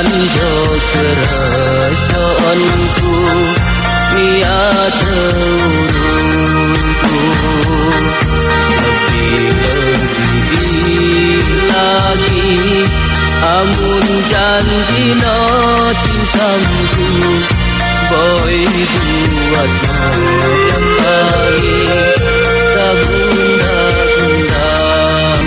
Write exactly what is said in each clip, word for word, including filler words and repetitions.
jo kerajaanku niat urungku lebih-lebih lagi amun janji no cintaku boy buat yang baik tabung-tabung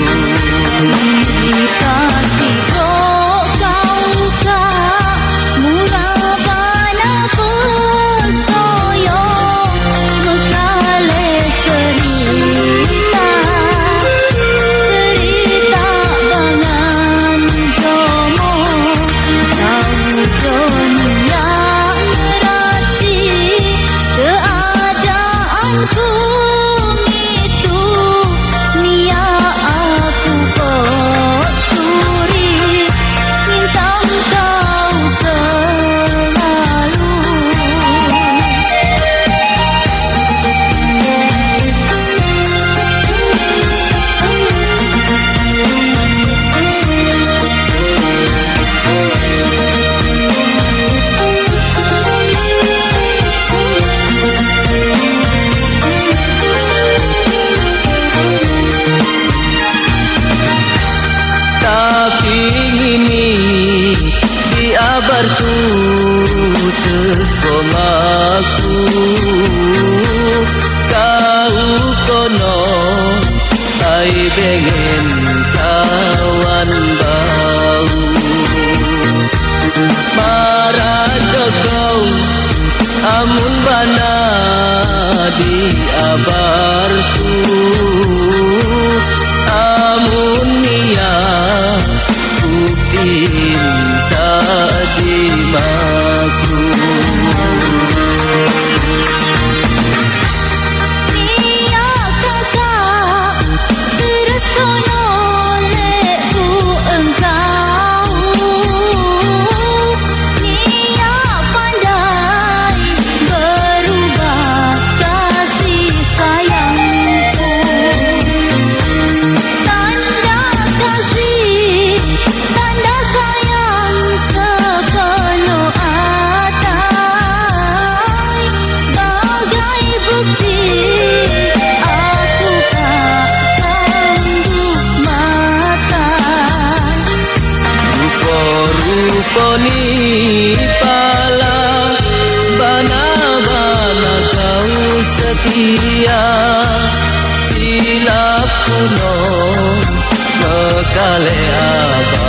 dikasih kau kak murah bana pesoyo mekale cerita cerita bangan jomo tahu dunia merati keadaanku itu nia aku kosuri minta kau selalu tapi ini diabarku sekomaku kau kono ai bengen kawan bau marah kau amun bana diabarku amun nia kupin sadimaku nia kakak tersono leku engkau nia pandai berubah kasih sayangku tanda kasih tanda sayang sepenuh atai bagai bukti aku tak sanggup makan rupa-rupa ni pala bana-bana kau setia silap kuno mekale abang